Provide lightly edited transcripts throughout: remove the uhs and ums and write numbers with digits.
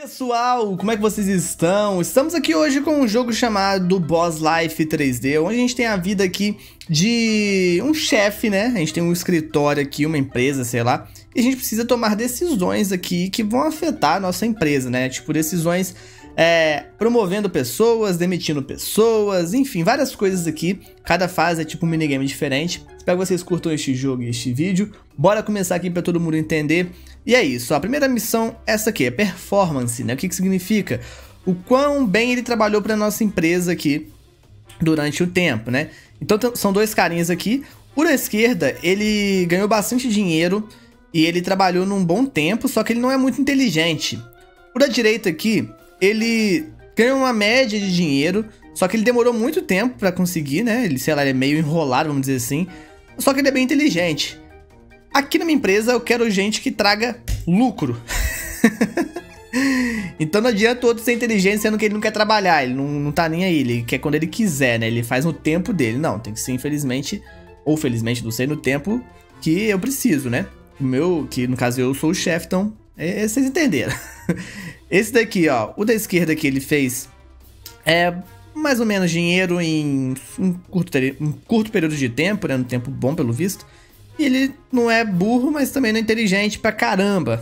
Pessoal, como é que vocês estão? Estamos aqui hoje com um jogo chamado Boss Life 3D, onde a gente tem a vida aqui de um chefe, né? A gente tem um escritório aqui, uma empresa, sei lá, e a gente precisa tomar decisões aqui que vão afetar a nossa empresa, né? Tipo, decisões promovendo pessoas, demitindo pessoas, enfim, várias coisas aqui. Cada fase é tipo um minigame diferente. Espero que vocês curtam este jogo e este vídeo. Bora começar aqui para todo mundo entender. E é isso, a primeira missão é essa aqui, é performance, né? O que significa? O quão bem ele trabalhou para nossa empresa aqui durante o tempo, né? Então são dois carinhas aqui. Por esquerda, ele ganhou bastante dinheiro e ele trabalhou num bom tempo, só que ele não é muito inteligente. Por a direita aqui, ele ganhou uma média de dinheiro, só que ele demorou muito tempo pra conseguir, né? Ele, sei lá, ele é meio enrolado, vamos dizer assim. Só que ele é bem inteligente. Aqui na minha empresa eu quero gente que traga lucro. Então não adianta o outro ser inteligente sendo que ele não quer trabalhar, ele não tá nem aí, ele quer quando ele quiser, né? Ele faz no tempo dele. Não, tem que ser infelizmente, ou felizmente, não sei, no tempo que eu preciso, né? O meu, que no caso eu sou o chefe, então vocês entenderam. Esse daqui, ó, o da esquerda que ele fez mais ou menos dinheiro em um curto período de tempo, né? Um tempo bom, pelo visto. E ele não é burro, mas também não é inteligente pra caramba.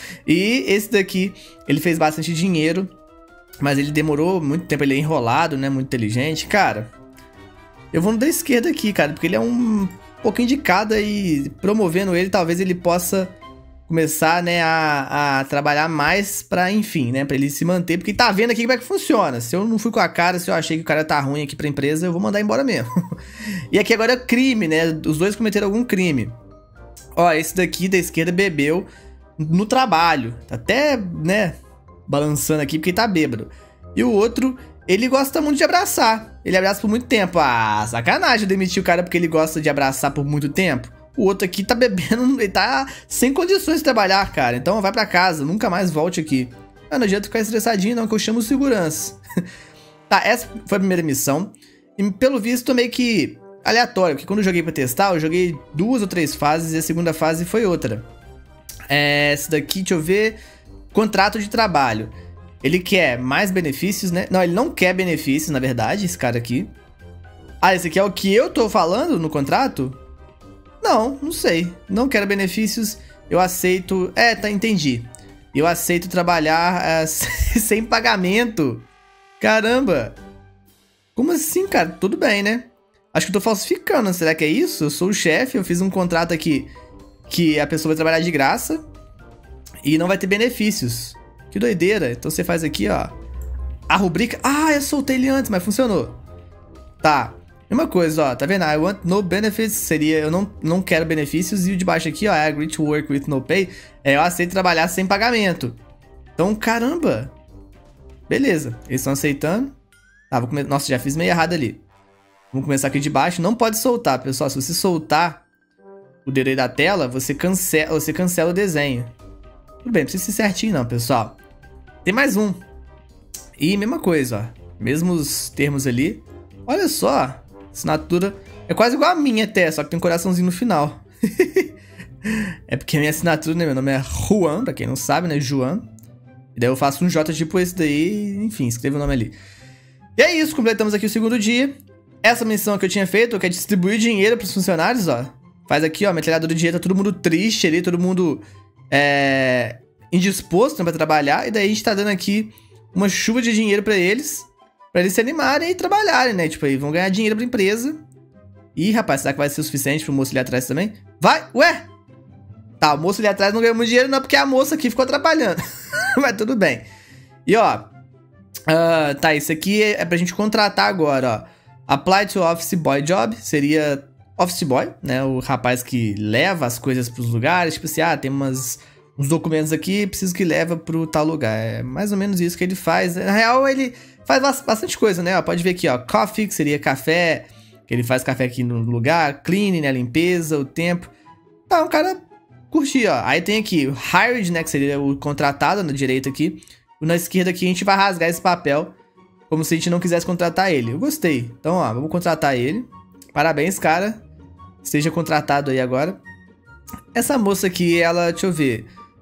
E esse daqui, ele fez bastante dinheiro, mas ele demorou muito tempo, ele é enrolado, né? Muito inteligente. Cara, eu vou no da esquerda aqui, cara, porque ele é um pouquinho de cada e promovendo ele, talvez ele possa começar, né, a trabalhar mais pra, enfim, né, pra ele se manter, porque tá vendo aqui como é que funciona. Se eu não fui com a cara, se eu achei que o cara tá ruim aqui pra empresa, eu vou mandar embora mesmo. E aqui agora é crime, né, os dois cometeram algum crime. Ó, esse daqui da esquerda bebeu no trabalho, tá até, né, balançando aqui porque tá bêbado. E o outro, ele gosta muito de abraçar, ele abraça por muito tempo. Ah, sacanagem eu demitir o cara porque ele gosta de abraçar por muito tempo. O outro aqui tá bebendo, ele tá sem condições de trabalhar, cara. Então vai pra casa, nunca mais volte aqui. Não adianta ficar estressadinho não, que eu chamo segurança. Tá, essa foi a primeira missão. E pelo visto, meio que aleatório, porque quando eu joguei pra testar, eu joguei 2 ou 3 fases e a segunda fase foi outra. Essa daqui, deixa eu ver, contrato de trabalho. Ele quer mais benefícios, né? Não, ele não quer benefícios, na verdade, esse cara aqui. Ah, esse aqui é o que eu tô falando no contrato? Não sei. Não quero benefícios, eu aceito... tá, entendi. Eu aceito trabalhar sem pagamento. Caramba. Como assim, cara? Tudo bem, né? Acho que eu tô falsificando, será que é isso? Eu sou o chefe, eu fiz um contrato aqui que a pessoa vai trabalhar de graça e não vai ter benefícios. Que doideira. Então você faz aqui, ó, a rubrica... Ah, eu soltei ele antes, mas funcionou. Tá. Mesma coisa, ó, tá vendo? I want no benefits seria eu não quero benefícios. E o de baixo aqui, ó, I agree to work with no pay, eu aceito trabalhar sem pagamento. Então, caramba. Beleza, eles estão aceitando. Tá, vou começar. Nossa, já fiz meio errado ali. Vamos começar aqui de baixo. Não pode soltar, pessoal. Se você soltar o dedo aí da tela, você cancela o desenho. Tudo bem, não precisa ser certinho não, pessoal. Tem mais um. E mesma coisa, ó. Mesmos termos ali. Olha só. Assinatura é quase igual a minha até, só que tem um coraçãozinho no final. É porque a minha assinatura, né, meu nome é Juan, pra quem não sabe, né, Juan. E daí eu faço um J tipo esse daí, enfim, escreve o nome ali. E é isso, completamos aqui o segundo dia. Essa missão que eu tinha feito, que é distribuir dinheiro pros funcionários, ó. Faz aqui, ó, metralhadora de dinheiro, tá todo mundo triste ali, todo mundo indisposto, né, pra trabalhar. E daí a gente tá dando aqui uma chuva de dinheiro pra eles se animarem e trabalharem, né? Tipo, aí vão ganhar dinheiro pra empresa. Ih, rapaz, será que vai ser o suficiente pro moço ali atrás também? Vai! Ué! Tá, o moço ali atrás não ganhou muito dinheiro não, porque a moça aqui ficou atrapalhando. Mas tudo bem. E, ó... tá, isso aqui é pra gente contratar agora, ó. Apply to Office Boy Job. Seria Office Boy, né? O rapaz que leva as coisas pros lugares. Tipo assim, tem uns documentos aqui, preciso que leva pro tal lugar. É mais ou menos isso que ele faz. Na real, ele... faz bastante coisa, né? Ó, pode ver aqui, ó. Coffee, que seria café. Que ele faz café aqui no lugar. Cleaning, né? Limpeza, o tempo. Tá, um cara curtir, ó. Aí tem aqui o hired, né? Que seria o contratado na direita aqui. Na esquerda aqui a gente vai rasgar esse papel. Como se a gente não quisesse contratar ele. Eu gostei. Então, ó, vamos contratar ele. Parabéns, cara. Seja contratado aí agora. Essa moça aqui, ela... deixa eu ver.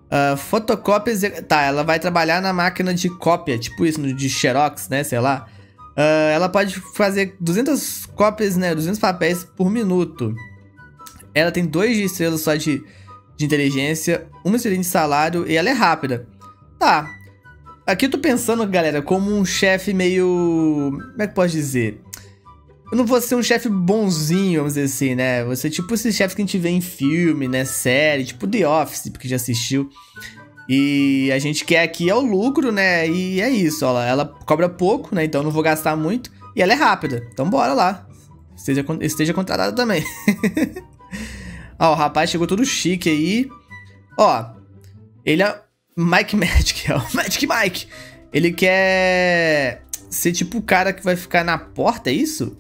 Fotocópia... Tá, ela vai trabalhar na máquina de cópia, tipo isso, de Xerox, né, sei lá. Ela pode fazer 200 cópias, né, 200 papéis por minuto. Ela tem 2 estrelas só de inteligência, 1 estrelinha de salário e ela é rápida. Tá. Aqui eu tô pensando, galera, como um chefe meio... Como é que eu posso dizer? Eu não vou ser um chefe bonzinho, vamos dizer assim, né? Vou ser tipo esses chefes que a gente vê em filme, né? Série, tipo The Office, porque já assistiu. E a gente quer aqui é o lucro, né? E é isso, ó. Ela cobra pouco, né? Então eu não vou gastar muito. E ela é rápida. Então bora lá. Esteja contratado também. Ó, o rapaz chegou todo chique aí. Ó, ele é Mike Magic, ó. Magic Mike. Ele quer ser tipo o cara que vai ficar na porta, é isso?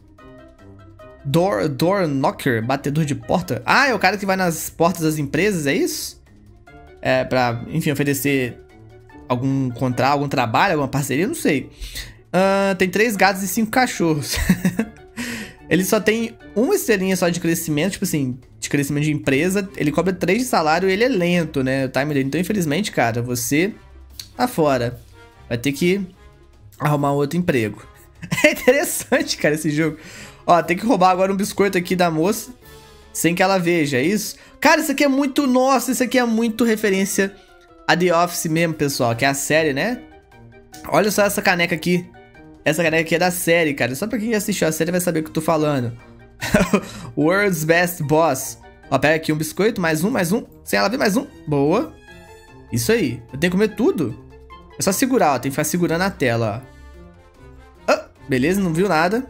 Door knocker, batedor de porta. Ah, é o cara que vai nas portas das empresas, é isso? É, pra, enfim, oferecer algum contrato, algum trabalho, alguma parceria, não sei. Tem 3 gatos e 5 cachorros. Ele só tem 1 estrelinha só de crescimento, tipo assim, de crescimento de empresa. Ele cobra 3 de salário e ele é lento, né? O time dele. Então, infelizmente, cara, você tá fora. Vai ter que arrumar outro emprego. É interessante, cara, esse jogo. Ó, tem que roubar agora um biscoito aqui da moça, sem que ela veja, é isso? Cara, isso aqui é muito... Nossa, isso aqui é muito referência a The Office mesmo, pessoal, que é a série, né? Olha só essa caneca aqui. Essa caneca aqui é da série, cara. Só pra quem assistiu a série vai saber o que eu tô falando. World's Best Boss. Ó, pega aqui um biscoito, mais um. Sem ela ver, mais um. Boa. Isso aí. Eu tenho que comer tudo? É só segurar, ó. Tem que ficar segurando a tela, ó. Beleza, não viu nada.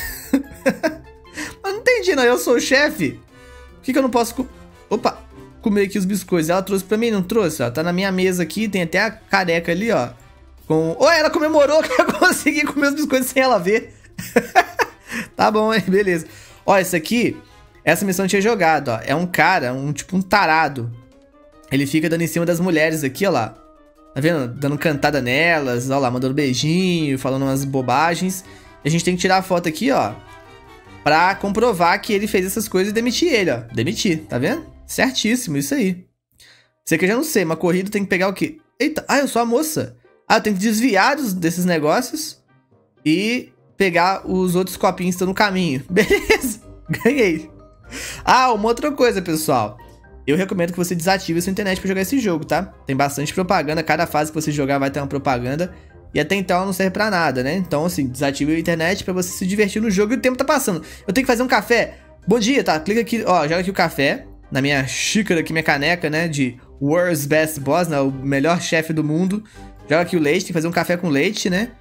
Mas não entendi, não. Eu sou o chefe. Por que eu não posso... comer aqui os biscoitos. Ela trouxe pra mim, não trouxe? Ó, tá na minha mesa aqui. Tem até a careca ali, ó. Ela comemorou que eu consegui comer os biscoitos sem ela ver. Tá bom, hein? Beleza. Ó, esse aqui... Essa missão eu tinha jogado, ó. É um cara, tipo um tarado. Ele fica dando em cima das mulheres aqui, ó lá. Tá vendo? Dando cantada nelas, ó lá, mandando beijinho, falando umas bobagens. E a gente tem que tirar a foto aqui, ó, pra comprovar que ele fez essas coisas e demitir ele, ó. Demitir, tá vendo? Certíssimo, isso aí. Isso aqui eu já não sei, uma corrida tem que pegar o quê? Eita, eu sou a moça. Eu tenho que desviar desses negócios e pegar os outros copinhos que estão no caminho. Beleza, ganhei. Uma outra coisa, pessoal. Eu recomendo que você desative a sua internet pra jogar esse jogo, tá? Tem bastante propaganda, cada fase que você jogar vai ter uma propaganda. E até então ela não serve pra nada, né? Então, assim, desative a internet pra você se divertir no jogo e o tempo tá passando. Eu tenho que fazer um café. Bom dia, tá? Clica aqui, ó, joga aqui o café. Na minha xícara aqui, minha caneca, né? De World's Best Boss, né? O melhor chefe do mundo. Joga aqui o leite, tem que fazer um café com leite, né?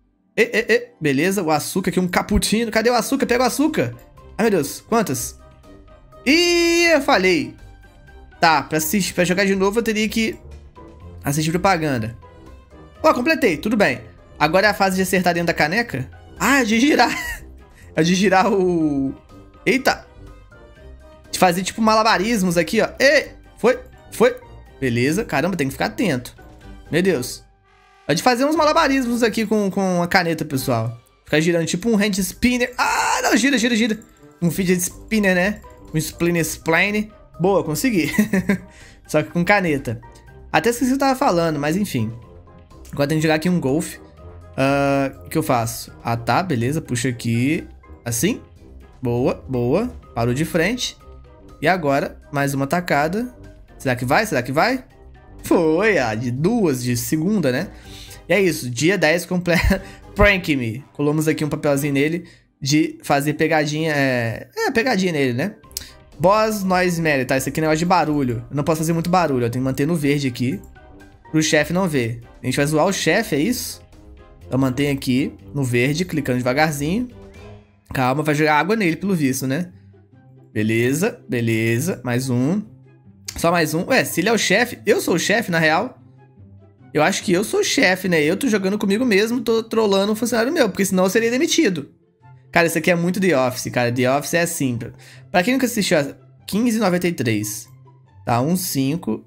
Beleza, o açúcar aqui, um cappuccino. Cadê o açúcar? Pega o açúcar. Ai, meu Deus, quantas? Ih, eu falei. Tá, pra jogar de novo eu teria que assistir propaganda. Completei, tudo bem. Agora é a fase de acertar dentro da caneca? É de girar. É de girar o... Eita. De fazer tipo malabarismos aqui, ó. Foi. Beleza, caramba, tem que ficar atento. Meu Deus. É de fazer uns malabarismos aqui com a caneta, pessoal. Ficar girando tipo um hand spinner. Não, gira. Um fidget spinner, né? Um spline. Boa, consegui. Só que com caneta. Até esqueci o que eu tava falando, mas enfim. Agora tem que jogar aqui um golfe. O que eu faço? Tá, beleza. Puxa aqui. Assim. Boa. Parou de frente. E agora, mais uma tacada. Será que vai? Foi, de 2, de segunda, né? E é isso. Dia 10 completo. Prank Me. Colamos aqui um papelzinho nele de fazer pegadinha. Pegadinha nele, né? Boss Noise Meter, tá? Isso aqui é um negócio de barulho. Eu não posso fazer muito barulho. Eu tenho que manter no verde aqui. Pro chefe não ver. A gente vai zoar o chefe, é isso? Eu mantenho aqui no verde, clicando devagarzinho. Calma, vai jogar água nele, pelo visto, né? Beleza. Mais um. Só mais um. Se ele é o chefe... Eu sou o chefe, na real. Eu acho que eu sou o chefe, né? Eu tô jogando comigo mesmo, tô trollando um funcionário meu. Porque senão eu seria demitido. Cara, isso aqui é muito The Office, cara. The Office é assim. Pra quem nunca assistiu, 15,93. Tá, 1,5.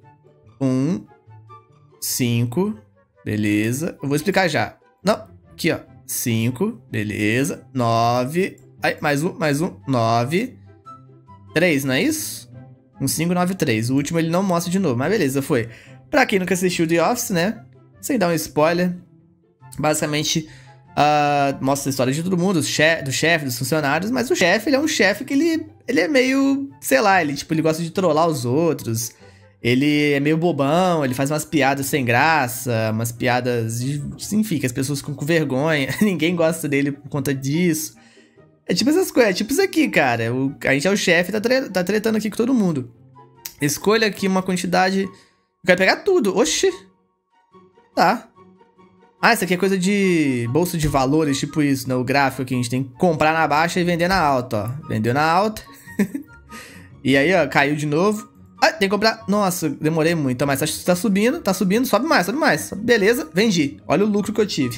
1,5. Beleza. Eu vou explicar já. Não, aqui, ó. 5. Beleza. 9. Mais um. 9. 3, não é isso? 1,5, 9, 3. O último ele não mostra de novo, mas beleza, foi. Pra quem nunca assistiu The Office, né? Sem dar um spoiler. Basicamente, mostra a história de todo mundo, do chefe, dos funcionários. Mas o chefe, ele é um chefe que ele é meio... Sei lá, ele gosta de trollar os outros. Ele é meio bobão, ele faz umas piadas sem graça, umas piadas, enfim, que as pessoas ficam com vergonha. Ninguém gosta dele por conta disso. É tipo essas coisas, é tipo isso aqui, cara. A gente é o chefe e tá tretando aqui com todo mundo. Escolha aqui uma quantidade... Eu quero pegar tudo, oxi. Tá. Ah, isso aqui é coisa de bolsa de valores, tipo isso, né? O gráfico aqui, a gente tem que comprar na baixa e vender na alta, ó. Vendeu na alta. E aí, ó, caiu de novo. Ah, tem que comprar... Nossa, demorei muito, mas tá subindo, sobe mais. Beleza, vendi. Olha o lucro que eu tive.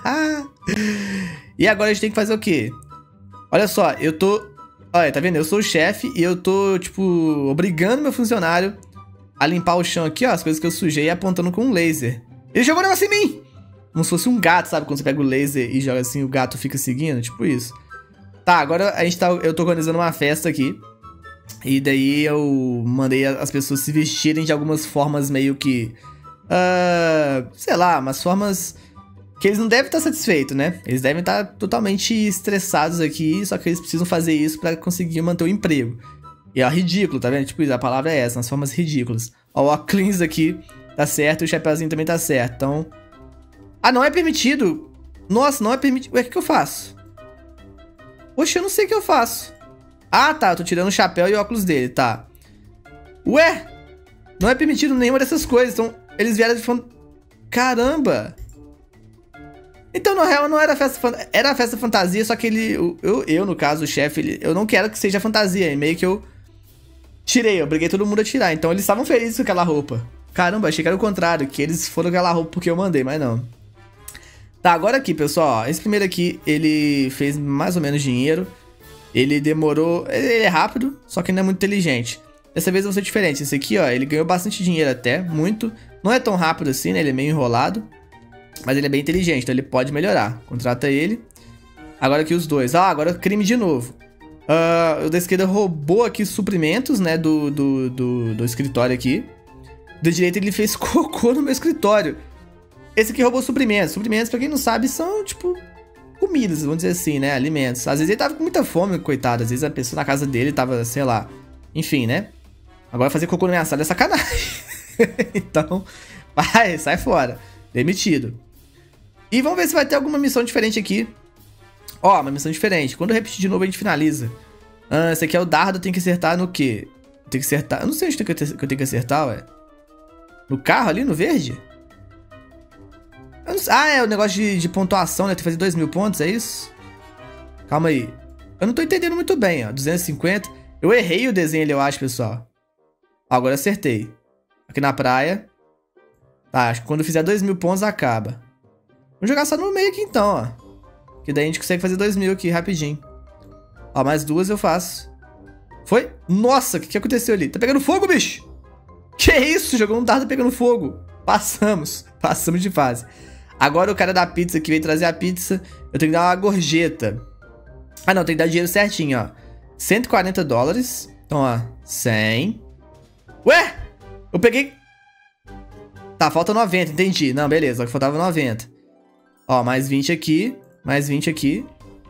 E agora a gente tem que fazer o quê? Olha só, eu tô... Olha, tá vendo? Eu sou o chefe e eu tô, tipo, obrigando meu funcionário a limpar o chão aqui, ó, as coisas que eu sujei e apontando com um laser. Ele jogou um negócio em mim! Como se fosse um gato, sabe? Quando você pega o laser e joga assim, o gato fica seguindo, tipo isso. Tá, agora eu tô organizando uma festa aqui. E daí eu mandei as pessoas se vestirem de algumas formas meio que... sei lá, umas formas que eles não devem estar satisfeitos, né? Eles devem estar totalmente estressados aqui, só que eles precisam fazer isso pra conseguir manter o emprego. E é ridículo, tá vendo? Tipo, a palavra é essa, umas formas ridículas. Ó, o óculos aqui tá certo e o chapeuzinho também tá certo, então... Ah, não é permitido? Nossa, não é permitido. Ué, o que eu faço? Poxa, eu não sei o que eu faço. Ah, tá, eu tô tirando o chapéu e o óculos dele, tá. Ué, não é permitido nenhuma dessas coisas, então eles vieram de... Caramba! Então, na real, não era festa... Era a festa fantasia, só que eu no caso, o chefe, eu não quero que seja fantasia, e meio que eu... Tirei, eu obriguei todo mundo a tirar, então eles estavam felizes com aquela roupa. Caramba, achei que era o contrário, que eles foram com aquela roupa porque eu mandei, mas não. Tá, agora aqui, pessoal, ó, esse primeiro aqui, ele fez mais ou menos dinheiro. Ele demorou... Ele é rápido, só que não é muito inteligente. Dessa vez vai ser diferente. Esse aqui, ó, ele ganhou bastante dinheiro até, muito. Não é tão rápido assim, né? Ele é meio enrolado. Mas ele é bem inteligente, então ele pode melhorar. Contrata ele. Agora aqui os dois. Ah, agora crime de novo. O da esquerda roubou aqui suprimentos, né? Do escritório aqui. Do direito ele fez cocô no meu escritório. Esse aqui roubou suprimentos. Suprimentos, pra quem não sabe, são, tipo... comidas, vamos dizer assim, né? Alimentos. Às vezes ele tava com muita fome, coitado. Às vezes a pessoa na casa dele tava, sei lá. Enfim, né? Agora fazer cocô na minha sala é sacanagem. Então, vai, sai fora. Demitido. E vamos ver se vai ter alguma missão diferente aqui. Ó, uma missão diferente. Quando eu repetir de novo, a gente finaliza. Esse aqui é o dardo, tem que acertar no quê? Tem que acertar... Eu não sei onde que eu tenho que acertar, ué. No carro ali, no verde? Ah, é o negócio de pontuação, né? Tem que fazer 2.000 pontos, é isso? Calma aí. Eu não tô entendendo muito bem, ó. 250. Eu errei o desenho ali, eu acho, pessoal. Ó, agora acertei. Aqui na praia. Tá, acho que quando eu fizer 2.000 pontos, acaba. Vamos jogar só no meio aqui, então, ó. Que daí a gente consegue fazer 2.000 aqui, rapidinho. Ó, mais duas eu faço. Foi? Nossa, o que aconteceu ali? Tá pegando fogo, bicho? Que isso? Jogou um dardo pegando fogo. Passamos. Passamos de fase. Agora o cara da pizza que veio trazer a pizza, eu tenho que dar uma gorjeta. Ah, não, tem que dar dinheiro certinho, ó. 140 dólares. Então, ó, 100. Ué? Eu peguei... Tá, falta 90, entendi. Não, beleza, só faltava 90. Ó, mais 20 aqui. Mais 20 aqui.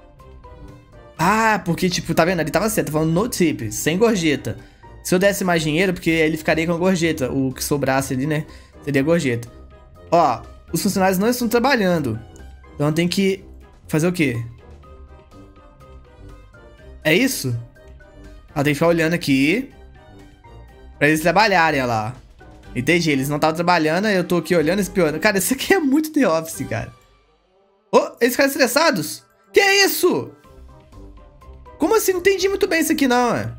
Ah, porque, tipo, tá vendo? Ali tava certo, tá falando no tip, sem gorjeta. Se eu desse mais dinheiro, porque ele ficaria com a gorjeta. O que sobrasse ali, né? Seria gorjeta. Ó, os funcionários não estão trabalhando. Então tem que fazer o quê? É isso? Ah, tem que ficar olhando aqui. Pra eles trabalharem, olha lá. Entendi, eles não estavam trabalhando, eu tô aqui olhando, espionando. Cara, isso aqui é muito The Office, cara. Oh, eles ficaram estressados? Que é isso? Como assim? Não entendi muito bem isso aqui, não, é?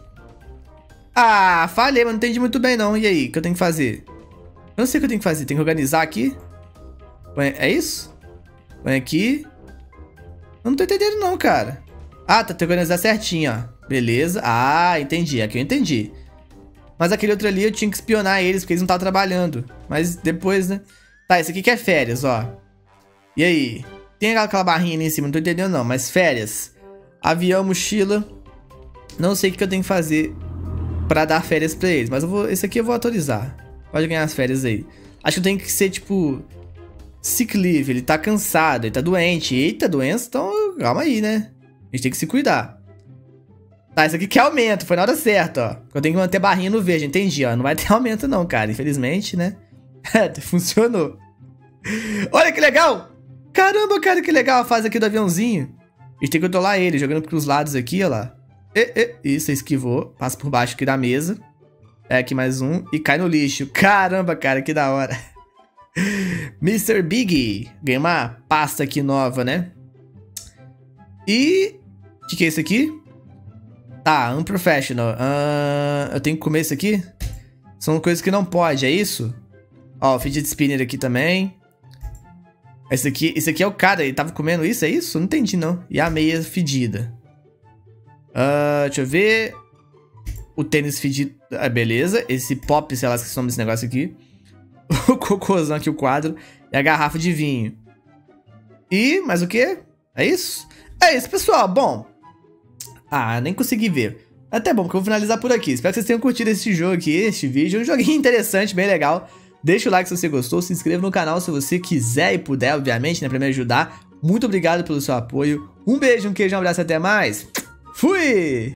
Ah, falhei, mas não entendi muito bem, não. E aí, o que eu tenho que fazer? Eu não sei o que eu tenho que fazer. Tem que organizar aqui. É isso? Põe aqui. Eu não tô entendendo, não, cara. Ah, tá. Tem que organizar certinho, ó. Beleza. Ah, entendi. Aqui eu entendi. Mas aquele outro ali eu tinha que espionar eles, porque eles não estavam trabalhando. Mas depois, né? Tá, esse aqui que é férias, ó. E aí? Tem aquela barrinha ali em cima, não tô entendendo, não. Mas férias. Avião, mochila. Não sei o que eu tenho que fazer pra dar férias pra eles. Mas esse aqui eu vou autorizar. Pode ganhar as férias aí. Acho que tem que ser, tipo... sick leave. Ele tá cansado, ele tá doente. Eita, doença, então calma aí, né? A gente tem que se cuidar. Tá, isso aqui que é aumento. Foi na hora certa, ó. Eu tenho que manter barrinha no verde, entendi, ó. Não vai ter aumento não, cara. Infelizmente, né? Funcionou. Olha que legal! Caramba, cara, que legal a fase aqui do aviãozinho. A gente tem que controlar ele, jogando pros lados aqui, ó lá. Isso, esquivou. Passa por baixo aqui da mesa. É, aqui mais um. E cai no lixo. Caramba, cara, que da hora. Mr. Big. Ganhei uma pasta aqui nova, né? E... o que é isso aqui? Tá, unprofessional. Eu tenho que comer isso aqui? São coisas que não pode, é isso? Ó, fidget spinner aqui também. Esse aqui é o cara, ele tava comendo isso, é isso? Não entendi, não. E a meia fedida. Deixa eu ver. O tênis fedido. Ah, beleza. Esse pop, sei lá, esqueci o nome desse negócio aqui. O cocôzão aqui, o quadro. E a garrafa de vinho. E, mais o quê? É isso? É isso, pessoal. Bom. Ah, nem consegui ver. Até bom, porque eu vou finalizar por aqui. Espero que vocês tenham curtido esse jogo aqui, este vídeo. Um joguinho interessante, bem legal. Deixa o like se você gostou, se inscreva no canal se você quiser e puder, obviamente, né, pra me ajudar. Muito obrigado pelo seu apoio. Um beijo, um queijo, um abraço, até mais. Fui!